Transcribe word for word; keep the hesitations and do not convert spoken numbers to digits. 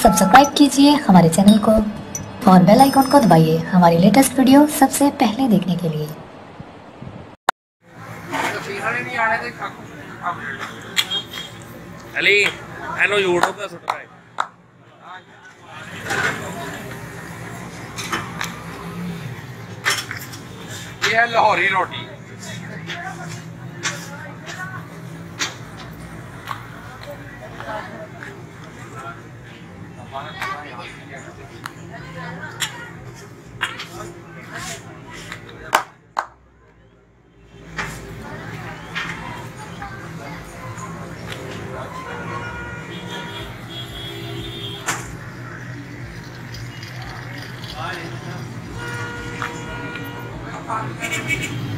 Subscribe कीजिए हमारे channel को और बेल आइकॉन को दबाइए हमारी लेटेस्ट वीडियो सबसे पहले देखने के लिए। अली हेलो यूट्यूब पे सुन रहा है। ये है लाहौरी रोटी। Thank you.